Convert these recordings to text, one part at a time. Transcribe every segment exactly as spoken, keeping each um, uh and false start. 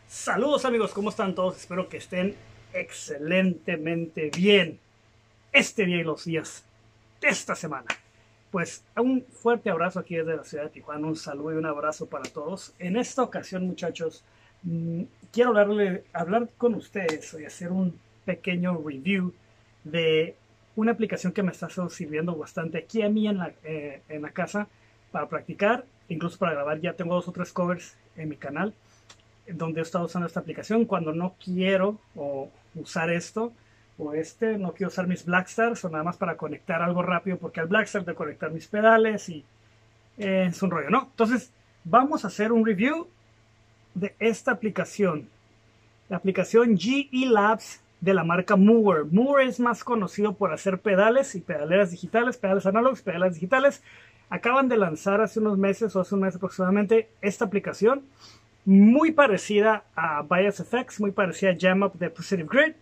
Saludos amigos, ¿cómo están todos? Espero que estén excelentemente bien este día y los días de esta semana. Pues un fuerte abrazo aquí desde la ciudad de Tijuana, un saludo y un abrazo para todos. En esta ocasión, muchachos, mmm, quiero hablarle, hablar con ustedes y hacer un pequeño review de una aplicación que me está sirviendo bastante aquí a mí en la, eh, en la casa para practicar, incluso para grabar. Ya tengo dos o tres covers en mi canal donde he estado usando esta aplicación cuando no quiero o usar esto o este, no quiero usar mis Blackstars o nada más para conectar algo rápido, porque al Blackstar de conectar mis pedales y eh, es un rollo, ¿no? Entonces vamos a hacer un review de esta aplicación, la aplicación G E Labs de la marca Mooer. Mooer es más conocido por hacer pedales y pedaleras digitales, pedales análogos, pedales digitales. Acaban de lanzar hace unos meses o hace un mes aproximadamente esta aplicación, muy parecida a Bias Effects, muy parecida a Jam Up de Positive Grid.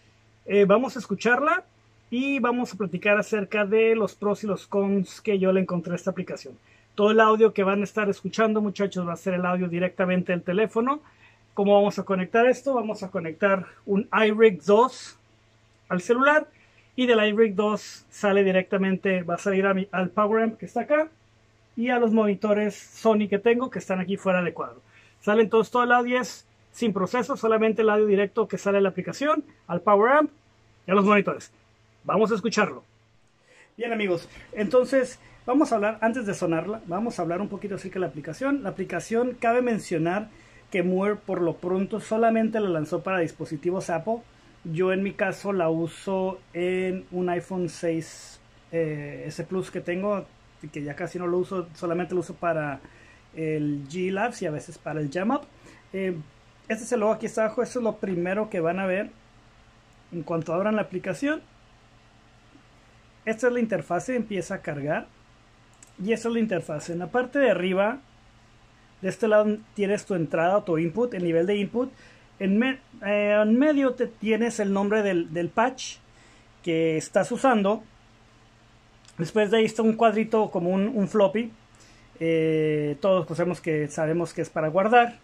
Eh, vamos a escucharla y vamos a platicar acerca de los pros y los cons que yo le encontré a esta aplicación. Todo el audio que van a estar escuchando, muchachos, va a ser el audio directamente del teléfono. ¿Cómo vamos a conectar esto? Vamos a conectar un iRig dos al celular y del iRig dos sale directamente, va a salir a mi, al Power Amp que está acá y a los monitores Sony que tengo que están aquí fuera de cuadro. Sale entonces todo el audio es sin proceso, solamente el audio directo que sale de la aplicación, al Power Amp y a los monitores. Vamos a escucharlo. Bien amigos, entonces vamos a hablar, antes de sonarla, vamos a hablar un poquito acerca de la aplicación. La aplicación, cabe mencionar que Mooer por lo pronto solamente la lanzó para dispositivos Apple. Yo en mi caso la uso en un iPhone seis eh, S Plus que tengo, que ya casi no lo uso, solamente lo uso para el G E Labs y a veces para el Jam Up. Eh, este es el logo aquí está abajo, esto es lo primero que van a ver en cuanto abran la aplicación. Esta es la interfase, empieza a cargar y esta es la interfase. En la parte de arriba, de este lado tienes tu entrada o tu input, el nivel de input. En, me, eh, en medio te tienes el nombre del, del patch que estás usando. Después de ahí está un cuadrito como un, un floppy. Eh, todos pues sabemos que, sabemos que es para guardar.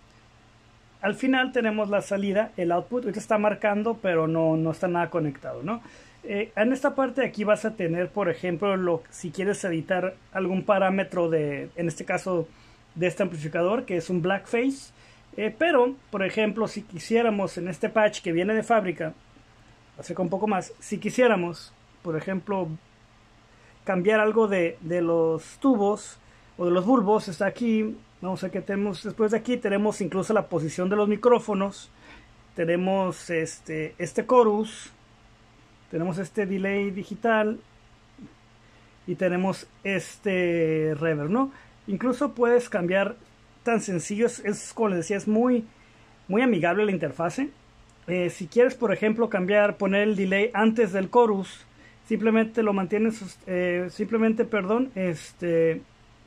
Al final tenemos la salida, el output. Ahorita está marcando, pero no, no está nada conectado, ¿no? Eh, en esta parte de aquí vas a tener, por ejemplo, lo, si quieres editar algún parámetro de, en este caso, de este amplificador, que es un blackface. Eh, pero, por ejemplo, si quisiéramos en este patch que viene de fábrica, acerca un poco más, si quisiéramos, por ejemplo, cambiar algo de, de los tubos o de los bulbos, está aquí. Vamos a ver que tenemos después de aquí, tenemos incluso la posición de los micrófonos, tenemos este, este chorus, tenemos este delay digital y tenemos este reverb, ¿no? Incluso puedes cambiar, tan sencillo, es, es como les decía, es muy, muy amigable la interfase. Eh, si quieres, por ejemplo, cambiar, poner el delay antes del chorus, simplemente lo mantienes, eh, simplemente, perdón, este...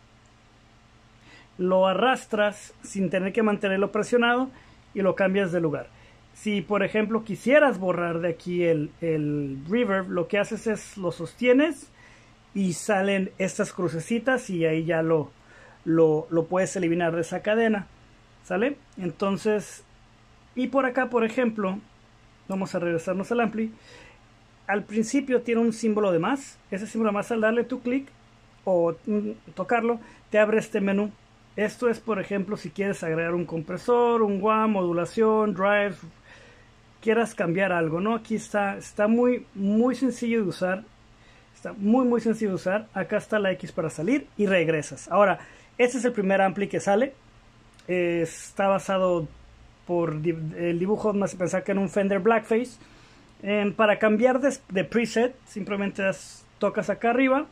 lo arrastras sin tener que mantenerlo presionado y lo cambias de lugar. Si por ejemplo quisieras borrar de aquí el, el reverb, lo que haces es lo sostienes y salen estas crucecitas y ahí ya lo, lo, lo puedes eliminar de esa cadena, ¿sale? Entonces, y por acá por ejemplo, vamos a regresarnos al ampli. Al principio tiene un símbolo de más. Ese símbolo de más, al darle tu clic o mm, tocarlo, te abre este menú. Esto es, por ejemplo, si quieres agregar un compresor, un W A M, modulación, drive, quieras cambiar algo, ¿no? Aquí está, está muy, muy sencillo de usar. Está muy, muy sencillo de usar. Acá está la X para salir y regresas. Ahora, este es el primer ampli que sale. Eh, está basado por el dibujo, más pensar que en un Fender Blackface. Eh, para cambiar de, de preset, simplemente das, tocas acá arriba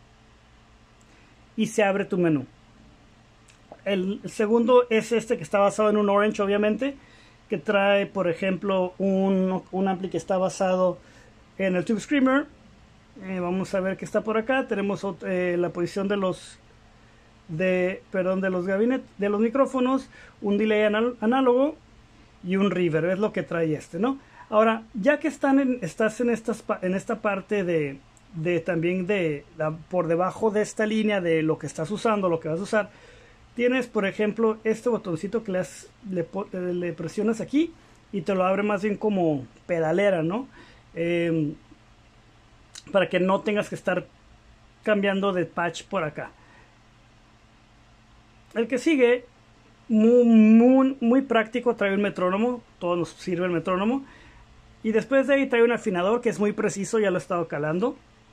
y se abre tu menú. El segundo es este que está basado en un Orange, obviamente, que trae, por ejemplo, un, un ampli que está basado en el Tube Screamer. Eh, vamos a ver qué está por acá. Tenemos eh, la posición de los de, perdón, de los gabinetes, de los micrófonos, un delay anal análogo y un reverb. Es lo que trae este, ¿no? Ahora, ya que están en, estás en, estas, en esta parte de, de también de la, por debajo de esta línea de lo que estás usando, lo que vas a usar, tienes, por ejemplo, este botoncito que le, has, le, le presionas aquí y te lo abre más bien como pedalera, ¿no? Eh, para que no tengas que estar cambiando de patch por acá. El que sigue, muy, muy, muy práctico, trae un metrónomo, todo nos sirve el metrónomo. Y después de ahí trae un afinador que es muy preciso, ya lo he estado calando.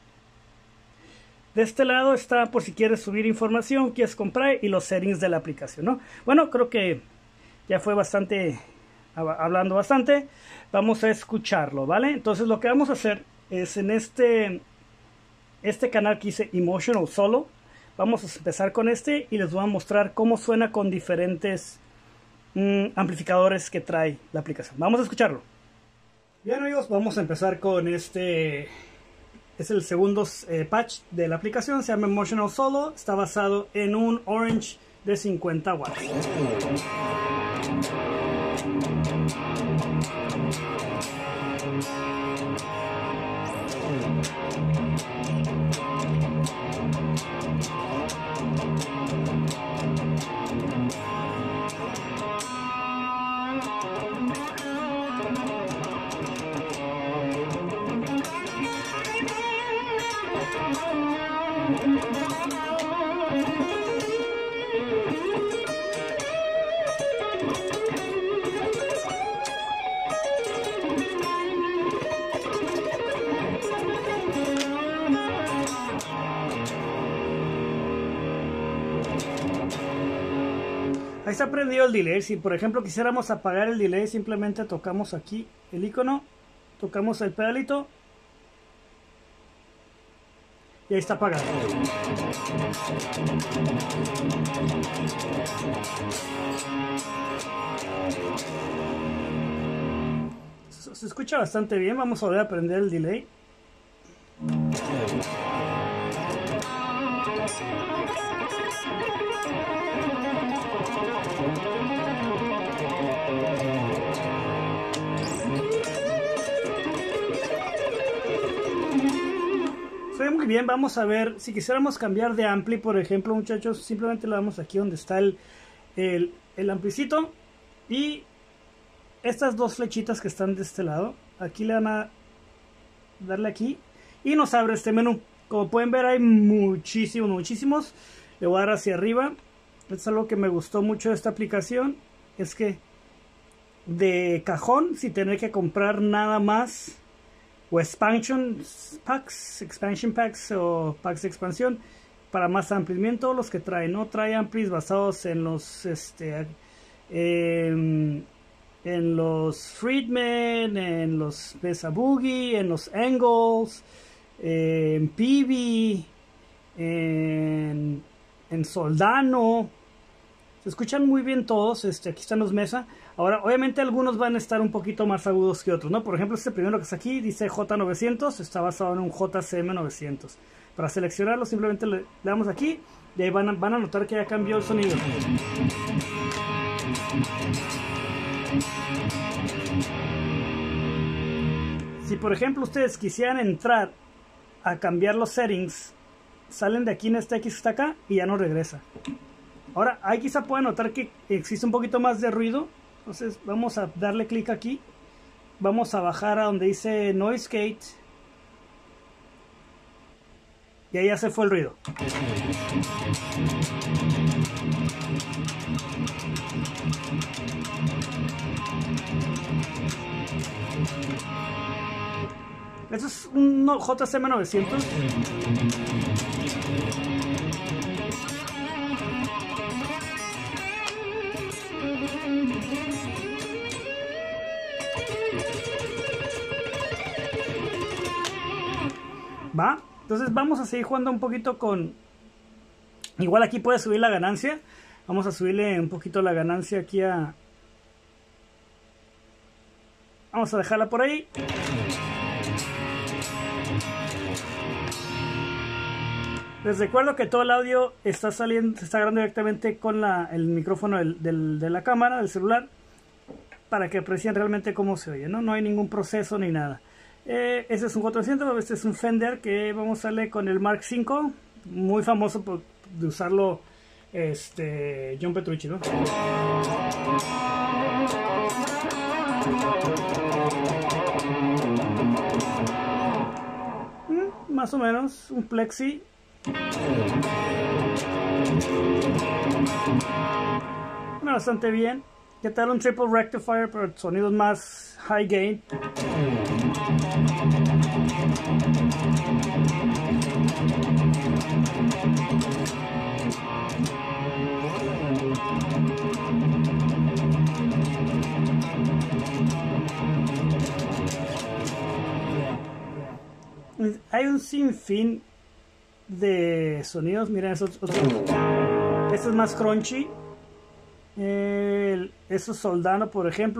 De este lado está por si quieres subir información, quieres comprar, y los settings de la aplicación, ¿no? Bueno, creo que ya fue bastante, hablando bastante. Vamos a escucharlo, ¿vale? Entonces lo que vamos a hacer es en este, este canal que hice Emotional Solo. Vamos a empezar con este y les voy a mostrar cómo suena con diferentes mm, amplificadores que trae la aplicación. Vamos a escucharlo. Bien amigos, vamos a empezar con este. Es el segundo eh, patch de la aplicación, se llama Emotional Solo. Está basado en un Orange de cincuenta watts. Ahí está prendido el delay. Si por ejemplo quisiéramos apagar el delay, simplemente tocamos aquí el icono, tocamos el pedalito y ahí está apagado. Se escucha bastante bien. Vamos a volver a prender el delay. Se ve muy bien. Vamos a ver si quisiéramos cambiar de ampli, por ejemplo, muchachos, simplemente le damos aquí donde está el, el, el amplicito y estas dos flechitas que están de este lado, aquí le van a darle aquí y nos abre este menú. Como pueden ver, hay muchísimos, muchísimos. Le voy a dar hacia arriba. Es algo que me gustó mucho de esta aplicación, es que de cajón, sin tener que comprar nada más, o expansion packs, expansion packs o packs de expansión para más amplis, todos los que trae, no trae amplis basados en los este eh, en los Friedman, en los Mesa Boogie, en los Engels, eh, en P V, en, en Soldano. Se escuchan muy bien todos. Este, aquí están los Mesa. Ahora, obviamente algunos van a estar un poquito más agudos que otros, ¿no? Por ejemplo, este primero que está aquí dice J novecientos, está basado en un J C M novecientos. Para seleccionarlo simplemente le, le damos aquí y ahí van a, van a notar que ya cambió el sonido. Si por ejemplo ustedes quisieran entrar a cambiar los settings, salen de aquí en este X que está acá y ya no regresa. Ahora, ahí quizá puedan notar que existe un poquito más de ruido. Entonces vamos a darle clic aquí. Vamos a bajar a donde dice Noise Gate. Y ahí ya se fue el ruido. Esto es un J C M novecientos. ¿Va? Entonces vamos a seguir jugando un poquito con... Igual aquí puede subir la ganancia. Vamos a subirle un poquito la ganancia aquí a... Vamos a dejarla por ahí. Les recuerdo que todo el audio está saliendo, se está grabando directamente con la, el micrófono del, del, de la cámara, del celular, para que aprecien realmente cómo se oye, ¿no? No hay ningún proceso ni nada. Eh, este es un cuatrocientos, este es un Fender que vamos a darle con el Mark cinco, muy famoso por de usarlo este, John Petrucci, ¿no? Mm, más o menos, un plexi. Bueno, bastante bien. ¿Qué tal un triple rectifier, pero sonidos más high gain? Hay un sinfín de sonidos. Miren, esos, otros. Este es más crunchy. El, eso es Soldano, por ejemplo.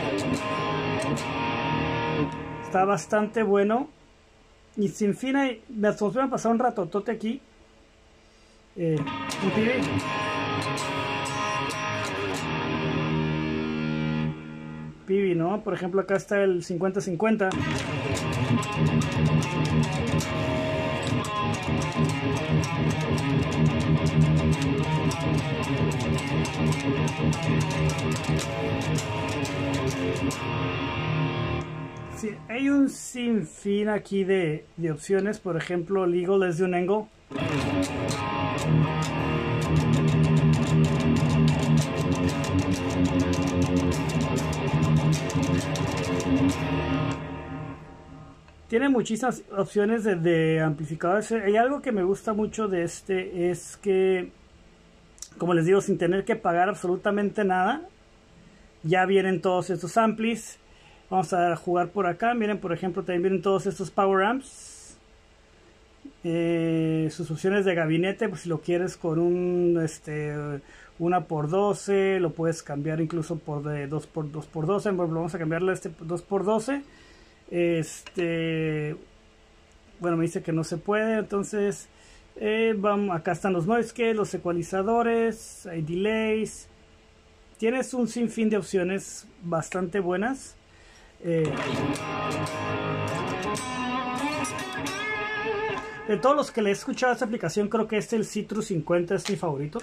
Está bastante bueno. Y sin fin hay, me voy a pasar un ratotote aquí. Eh, un pibe. Pibi, ¿no? Por ejemplo, acá está el cincuenta cincuenta. Sí, hay un sinfín aquí de, de opciones. Por ejemplo, Legal es de un angle. Tiene muchísimas opciones de, de amplificadores. Hay algo que me gusta mucho de este, es que, como les digo, sin tener que pagar absolutamente nada, ya vienen todos estos amplis. Vamos a jugar por acá. Miren, por ejemplo, también vienen todos estos power amps. Eh, sus opciones de gabinete, pues si lo quieres con un este una por doce, lo puedes cambiar incluso por de dos por doce. Bueno, vamos a cambiarle a este dos por doce. Este, bueno, me dice que no se puede. Entonces, eh, vamos, acá están los noise gate, los ecualizadores, hay delays. Tienes un sinfín de opciones bastante buenas. Eh, de todos los que le he escuchado a esta aplicación, creo que este, el Citrus cincuenta, es mi favorito.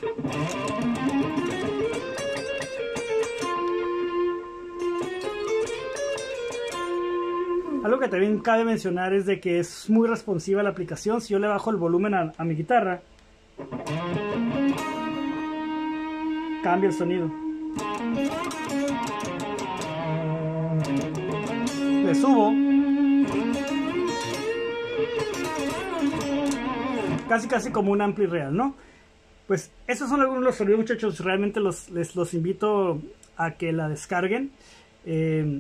Algo que también cabe mencionar es de que es muy responsiva la aplicación. Si yo le bajo el volumen a, a mi guitarra, cambia el sonido. Le subo, casi casi como un ampli real, ¿no? Pues esos son algunos de los sonidos, muchachos. Realmente los, les los invito a que la descarguen. Eh,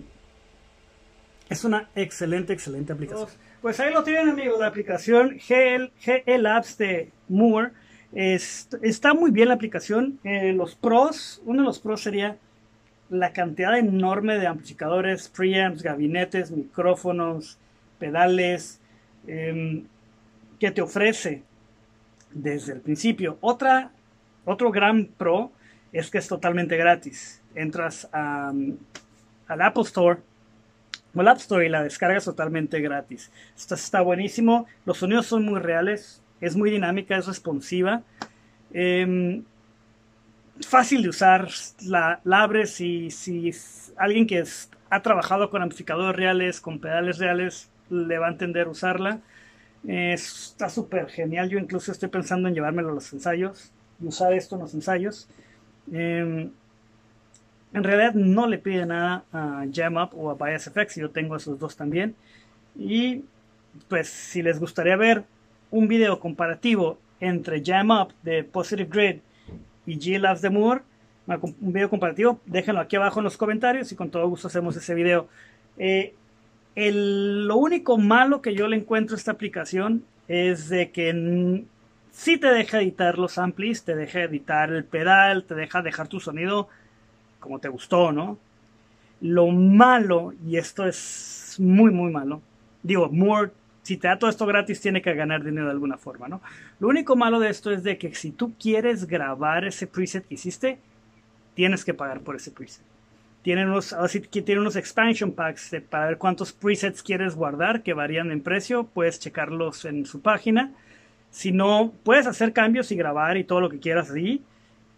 es una excelente, excelente aplicación. Pues ahí lo tienen, amigos, la aplicación G L Labs de Moore. Es, está muy bien la aplicación. Eh, los pros, uno de los pros sería la cantidad enorme de amplificadores, preamps, gabinetes, micrófonos, pedales, eh, que te ofrece desde el principio. Otra, otro gran pro es que es totalmente gratis. Entras a, al Apple Store o al App Store y la descargas totalmente gratis. Esto está buenísimo. Los sonidos son muy reales. Es muy dinámica, es responsiva. Eh, fácil de usar. La, la abres y si alguien que es, ha trabajado con amplificadores reales, con pedales reales, le va a entender usarla. Eh, está súper genial. Yo incluso estoy pensando en llevármelo a los ensayos y usar esto en los ensayos. Eh, en realidad no le pide nada a Jamup o a Bias F X. Yo tengo esos dos también. Y pues si les gustaría ver un video comparativo entre Jamup de Positive Grid y G L Labs de Moore, un video comparativo, déjenlo aquí abajo en los comentarios y con todo gusto hacemos ese video. Eh, el, lo único malo que yo le encuentro a esta aplicación es de que sí te deja editar los amplis, te deja editar el pedal, te deja dejar tu sonido como te gustó, ¿no? Lo malo, y esto es muy muy malo, digo, Moore, si te da todo esto gratis, tiene que ganar dinero de alguna forma, ¿no? Lo único malo de esto es de que si tú quieres grabar ese preset que hiciste, tienes que pagar por ese preset. Tienen unos, así que tiene unos expansion packs de, para ver cuántos presets quieres guardar, que varían en precio. Puedes checarlos en su página. Si no, puedes hacer cambios y grabar y todo lo que quieras ahí.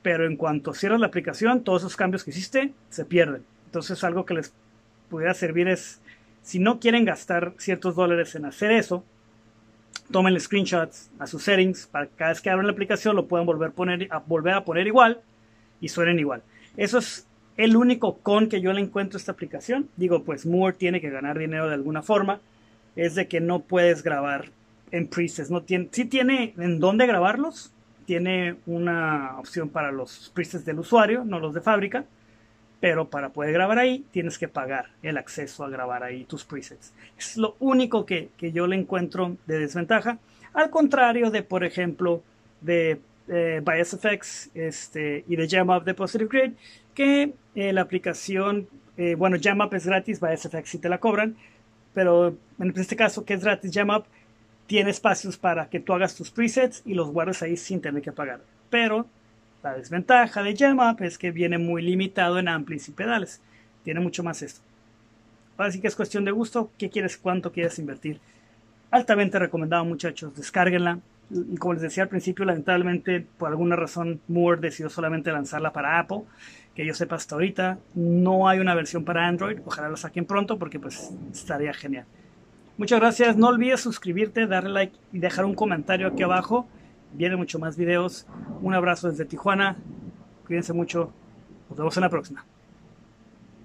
pero en cuanto cierras la aplicación, todos esos cambios que hiciste se pierden. Entonces algo que les pudiera servir es, si no quieren gastar ciertos dólares en hacer eso, tomen screenshots a sus settings para que cada vez que abran la aplicación lo puedan volver a poner, a volver a poner igual y suenen igual. Eso es el único con que yo le encuentro a esta aplicación. Digo, pues Moore tiene que ganar dinero de alguna forma. Es de que no puedes grabar en presets. No tiene, sí tiene en dónde grabarlos. Tiene una opción para los presets del usuario, no los de fábrica. Pero para poder grabar ahí, tienes que pagar el acceso a grabar ahí tus presets. Es lo único que, que yo le encuentro de desventaja. Al contrario de, por ejemplo, de eh, VSFX este, y de Jamup de Positive Grid, que eh, la aplicación, eh, bueno, Jamup es gratis, VSFX sí te la cobran, pero en este caso, que es gratis, Jamup tiene espacios para que tú hagas tus presets y los guardes ahí sin tener que pagar. Pero la desventaja de Jamup es que viene muy limitado en amplis y pedales. Tiene mucho más esto. Ahora sí que es cuestión de gusto. ¿Qué quieres? ¿Cuánto quieres invertir? Altamente recomendado, muchachos. Descárguenla. Y como les decía al principio, lamentablemente, por alguna razón, Moore decidió solamente lanzarla para Apple. Que yo sepa hasta ahorita, no hay una versión para Android. Ojalá la saquen pronto porque pues estaría genial. Muchas gracias. No olvides suscribirte, darle like y dejar un comentario aquí abajo. Vienen mucho más videos. Un abrazo desde Tijuana. Cuídense mucho. Nos vemos en la próxima.